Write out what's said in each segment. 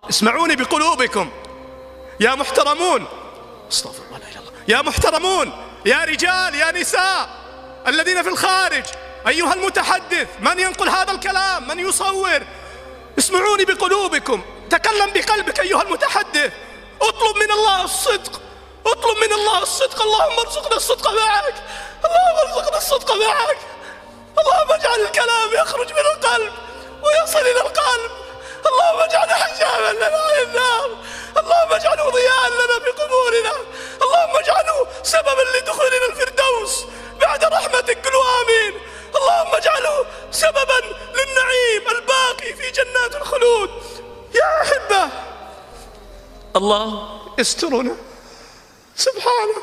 اسمعوني بقلوبكم يا محترمون، استغفر الله لا اله الا الله، يا محترمون، يا رجال، يا نساء الذين في الخارج، أيها المتحدث، من ينقل هذا الكلام، من يصور، اسمعوني بقلوبكم، تكلم بقلبك أيها المتحدث، اطلب من الله الصدق، اطلب من الله الصدق. اللهم ارزقنا الصدق معك، اللهم ارزقنا الصدق معك، اللهم اجعل الكلام يخرج من القلب ويصل إلى القلب، اللهم اجعله حجابا لنا عن النار، اللهم اجعله ضياء لنا في قبورنا، اللهم اجعله سببا لدخولنا الفردوس بعد رحمتك، قلوا آمين. اللهم اجعله سببا للنعيم الباقي في جنات الخلود. يا أحبة، الله يسترنا سبحانه،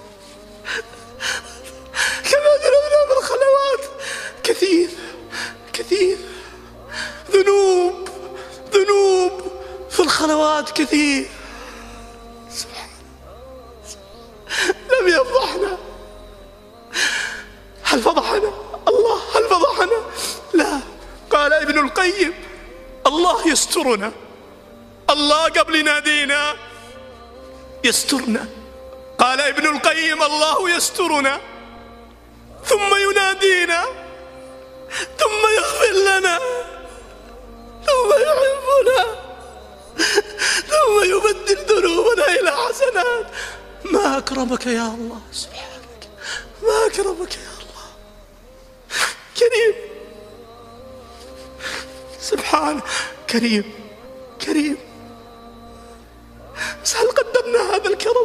كما ذنبنا بالخلوات كثير كثير، ذنوب في الخلوات كثير، سبحان لم يفضحنا. هل فضحنا الله؟ هل فضحنا؟ لا. قال ابن القيم الله يسترنا، الله قبل ينادينا يسترنا. قال ابن القيم الله يسترنا ثم ينادينا ثم يغفر لنا ثم يحبنا ثم يبدل ذنوبنا إلى حسنات. ما أكرمك يا الله سبحانك، ما أكرمك يا الله، كريم سبحانه، كريم كريم. بس هل قدرنا هذا الكرم؟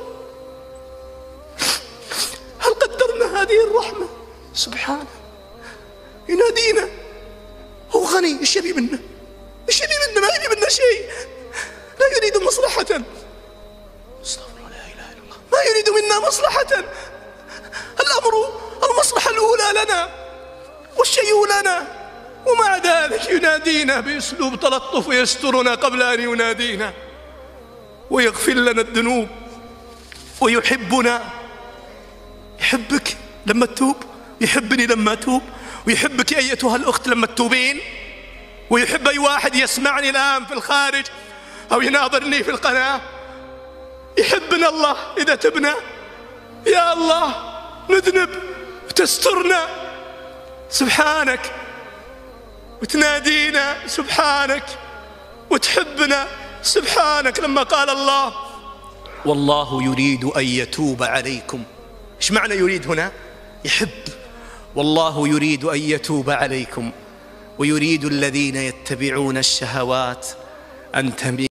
هل قدرنا هذه الرحمة؟ سبحانه ينادينا، هو غني، ايش يبي منا؟ ايش يبي منا؟ ما يبي منا شيء، لا يريد مصلحة، استغفر الله لا اله الا الله، ما يريد منا مصلحة. الأمر المصلحة الأولى لنا والشيء لنا، ومع ذلك ينادينا بأسلوب تلطف ويسترنا قبل أن ينادينا ويغفر لنا الذنوب ويحبنا. يحبك لما تتوب، يحبني لما أتوب، ويحبك أيتها الأخت لما تتوبين، ويحب أي واحد يسمعني الآن في الخارج أو يناظرني في القناة. يحبنا الله إذا تبنا، يا الله نذنب وتسترنا سبحانك، وتنادينا سبحانك، وتحبنا سبحانك. لما قال الله والله يريد أن يتوب عليكم، إيش معنى يريد هنا؟ يحب. والله يريد أن يتوب عليكم ويريد الذين يتبعون الشهوات أن تميلوا